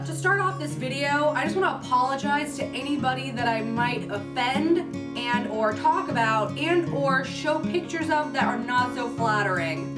To start off this video, I just want to apologize to anybody that I might offend and or talk about and or show pictures of that are not so flattering.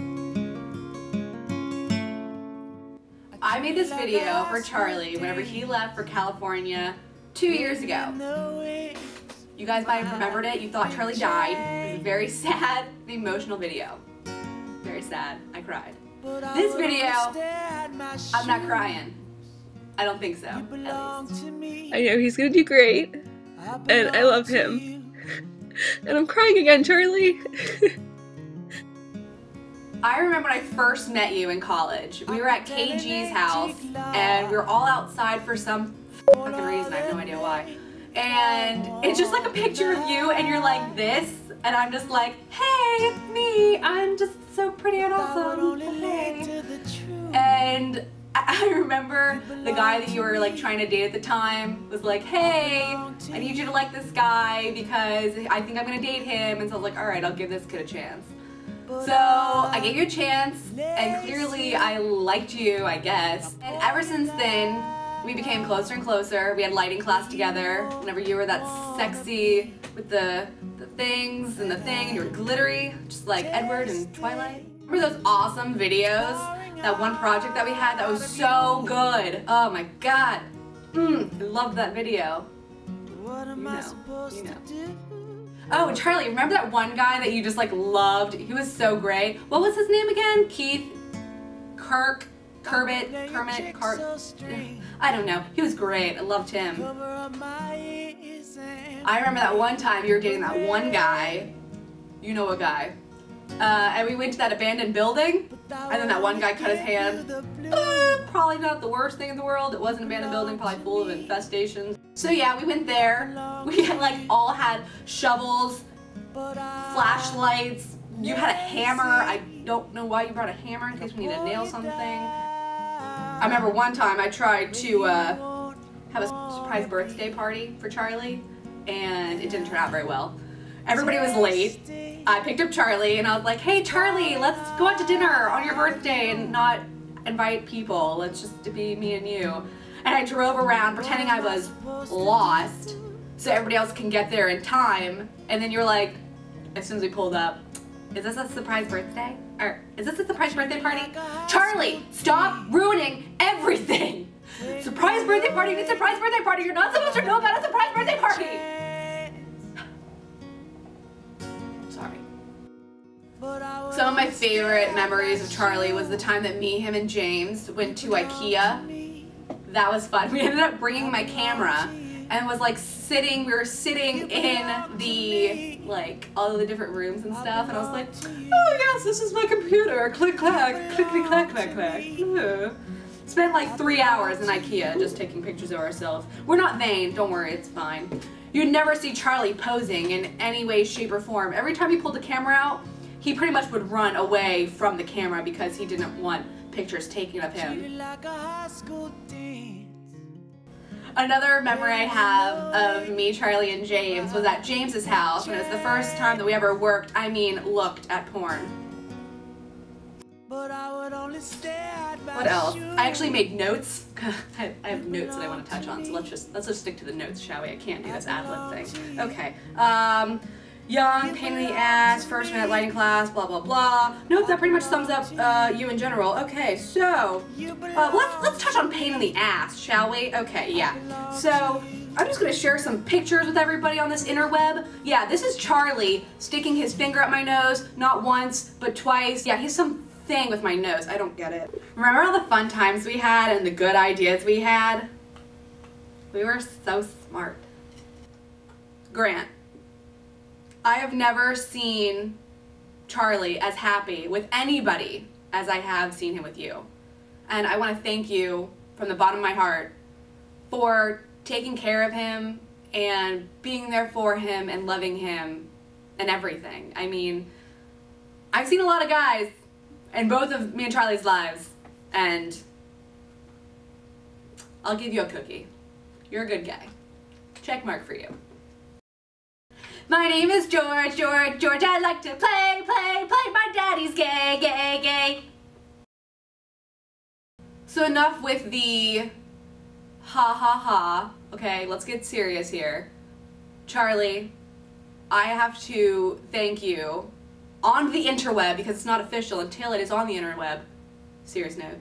I made this video for Charlie whenever he left for California 2 years ago. You guys might have remembered it. You thought Charlie died. It was a very sad, emotional video. Very sad. I cried. This video, I'm not crying. I don't think so, at least. I know he's gonna do great, and I love him. And I'm crying again, Charlie. I remember when I first met you in college. We were at KG's house, and we were all outside for some fucking reason. I have no idea why. And it's just like a picture of you, and you're like this, and I'm just like, hey, it's me. I'm just so pretty and awesome. Hey. And I remember the guy that you were like trying to date at the time was like, hey, I need you to like this guy because I think I'm gonna date him. And so I was like, all right, I'll give this kid a chance. So I gave you a chance, and clearly I liked you, I guess. And ever since then, we became closer and closer. We had lighting class together. Whenever you were that sexy with the things and the thing, and you were glittery, just like Edward and Twilight. Remember those awesome videos? That one project that we had that was so good. Oh my god. I loved that video. You know. Oh, and Charlie, remember that one guy that you just like loved? He was so great. What was his name again? Keith? Kermit? I don't know. He was great. I loved him. I remember that one time you were dating that one guy. You know a guy. And we went to that abandoned building, and then that one guy cut his hand. Probably not the worst thing in the world. It was an abandoned building, probably full of infestations. So yeah, we went there. We had like all had shovels, flashlights. You had a hammer. I don't know why you brought a hammer, in case we needed to nail something. I remember one time I tried to have a surprise birthday party for Charlie, and it didn't turn out very well. Everybody was late. I picked up Charlie and I was like, hey Charlie, let's go out to dinner on your birthday and not invite people. Let's just be me and you. And I drove around pretending I was lost so everybody else can get there in time. And then you're like, as soon as we pulled up, is this a surprise birthday? Or is this a surprise birthday party? Charlie, stop ruining everything. Surprise birthday party, it's a surprise birthday party. You're not supposed to know about a surprise birthday party. Sorry. Some of my favorite memories of Charlie was the time that me, him, and James went to IKEA. That was fun. We ended up bringing my camera and was like we were sitting in the, like, all of the different rooms and stuff, and I was like, oh yes, this is my computer, click clack, clickety clack clack clack. Spent like 3 hours in IKEA just taking pictures of ourselves. We're not vain, don't worry, it's fine. You'd never see Charlie posing in any way, shape, or form. Every time he pulled the camera out, he pretty much would run away from the camera because he didn't want pictures taken of him. Another memory I have of me, Charlie, and James was at James's house, and it was the first time that we ever worked, I mean looked at porn. What else? I actually made notes. I have notes that I want to touch on, so let's just stick to the notes, shall we? I can't do this ad-lib thing. Okay. Young, pain in the ass, first minute lighting class, blah blah blah. Nope, that pretty much sums up you in general. Okay, so let's touch on pain in the ass, shall we? Okay, yeah. So I'm just gonna share some pictures with everybody on this interweb. Yeah, this is Charlie sticking his finger up my nose, not once but twice. Yeah, he's some thing with my nose. I don't get it. Remember all the fun times we had and the good ideas we had? We were so smart. Grant, I have never seen Charlie as happy with anybody as I have seen him with you. And I want to thank you from the bottom of my heart for taking care of him and being there for him and loving him and everything. I mean, I've seen a lot of guys in both of me and Charlie's lives, and I'll give you a cookie. You're a good guy. Check mark for you. My name is George, George, George. I like to play, play, play. My daddy's gay, gay, gay. So enough with the Ha ha ha. Okay, let's get serious here. Charlie, I have to thank you on the interweb, because it's not official until it is on the interweb. Serious note.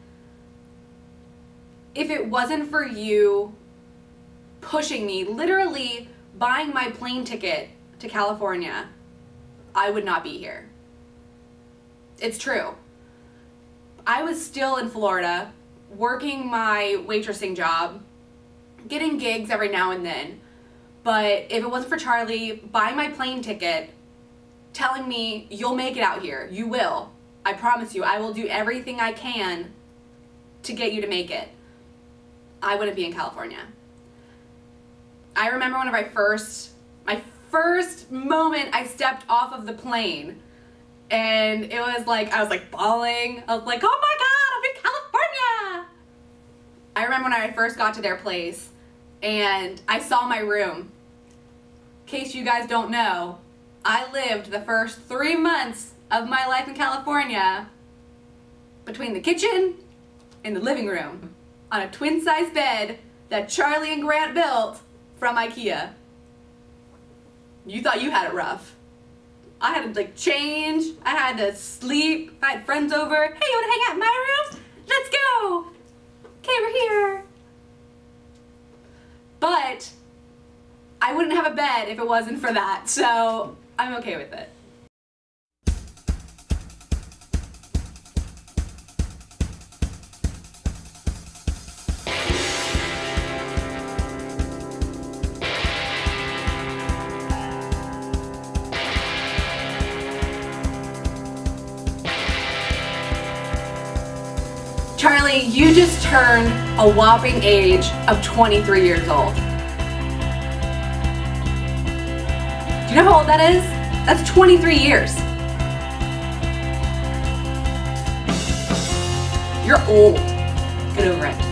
If it wasn't for you pushing me, literally buying my plane ticket to California, I would not be here. It's true. I was still in Florida, working my waitressing job, getting gigs every now and then. But if it wasn't for Charlie buying my plane ticket, telling me, you'll make it out here, you will. I promise you, I will do everything I can to get you to make it, I wouldn't be in California. I remember one of my first moment I stepped off of the plane, and it was like, I was like bawling. I was like, oh my God, I'm in California! I remember when I first got to their place, and I saw my room. In case you guys don't know, I lived the first 3 months of my life in California between the kitchen and the living room on a twin-size bed that Charlie and Grant built from IKEA. You thought you had it rough. I had to like change, I had to sleep, if I had friends over, hey, you wanna hang out in my room? Let's go! Okay, we're here. But I wouldn't have a bed if it wasn't for that, so I'm okay with it. Charlie, you just turned a whopping age of 23 years old. Do you know how old that is? That's 23 years. You're old. Get over it.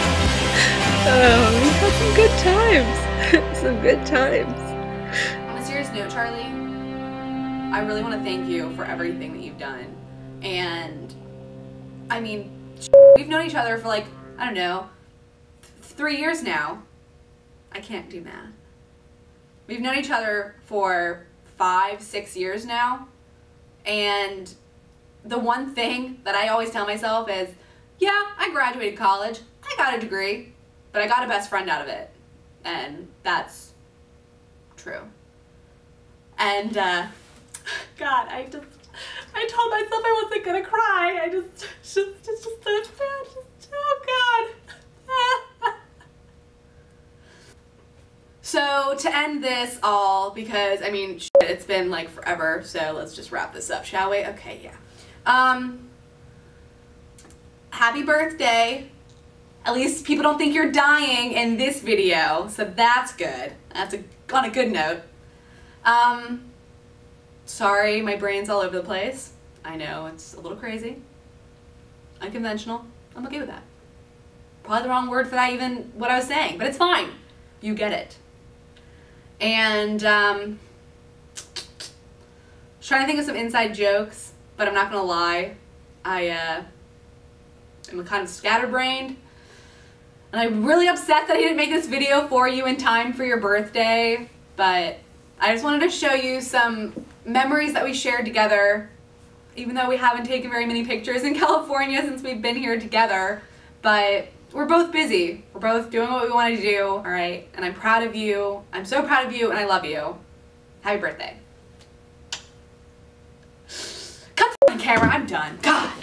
We've had some good times. Some good times. serious note, Charlie, I really want to thank you for everything that you've done. And, I mean, we've known each other for like, I don't know, 3 years now. I can't do math. We've known each other for 5, 6 years now. And the one thing that I always tell myself is, yeah, I graduated college, I got a degree, but I got a best friend out of it. And that's true. And, God, I told myself I wasn't gonna cry. It's just so sad. Oh, God. So, to end this all, because, I mean, shit, it's been, like, forever, so let's just wrap this up, shall we? Okay, yeah. Happy birthday. At least people don't think you're dying in this video, so that's good. That's on a good note. Sorry, my brain's all over the place. I know, it's a little crazy. Unconventional. I'm okay with that. Probably the wrong word for that, even what I was saying, but it's fine. You get it. And, trying to think of some inside jokes, but I'm not gonna lie. I'm kind of scatterbrained. And I'm really upset that I didn't make this video for you in time for your birthday, but I just wanted to show you some memories that we shared together, even though we haven't taken very many pictures in California since we've been here together, but we're both busy. We're both doing what we want to do, all right? And I'm proud of you. I'm so proud of you, and I love you. Happy birthday. Cut the camera, I'm done. God.